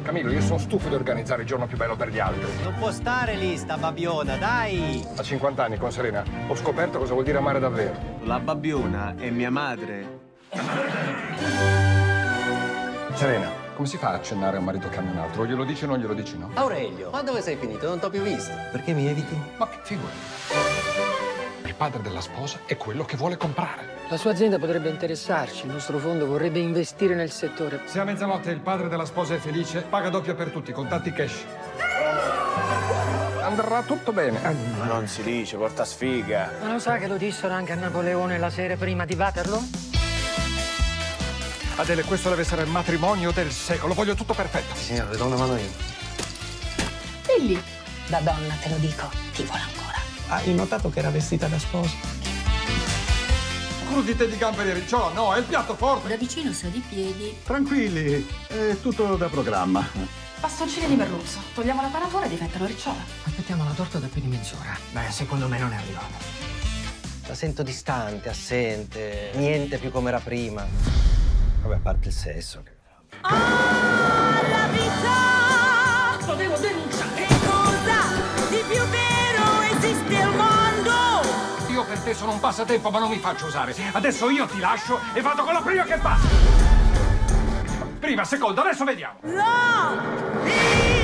Camillo, io sono stufo di organizzare il giorno più bello per gli altri. Non può stare lì, sta babbiona, dai! A 50 anni, con Serena, ho scoperto cosa vuol dire amare davvero. La babbiona è mia madre. Serena, come si fa a accennare a un marito che ami un altro? O glielo dici o non glielo dici, no? Aurelio, ma dove sei finito? Non t'ho più visto. Perché mi eviti? Ma che figura? Il padre della sposa è quello che vuole comprare. La sua azienda potrebbe interessarci, il nostro fondo vorrebbe investire nel settore. Se a mezzanotte il padre della sposa è felice, paga doppio per tutti, contanti cash. Andrà tutto bene. Ma non si dice, porta sfiga. Ma lo sa che lo dissero anche a Napoleone la sera prima di Waterloo? Adele, questo deve essere il matrimonio del secolo. Voglio tutto perfetto. Signore, le do una mano io. Lilli, da donna te lo dico, ti vuole ancora. Hai notato che era vestita da sposa? Crudite di gambe di ricciola, no, è il piatto forte. Da vicino so di piedi. Tranquilli, è tutto da programma. Bastoncini di merluzzo. Togliamo la paratura e diventano ricciola. Aspettiamo la torta da più di mezz'ora. Beh, secondo me non è arrivata. La sento distante, assente, niente più come era prima. Vabbè, a parte il sesso. La vita! Lo devo denunciare. Che cosa di più vero esiste al mondo? Io per te sono un passatempo, ma non mi faccio usare. Adesso io ti lascio e vado con la prima che passa. Prima, seconda, adesso vediamo. No!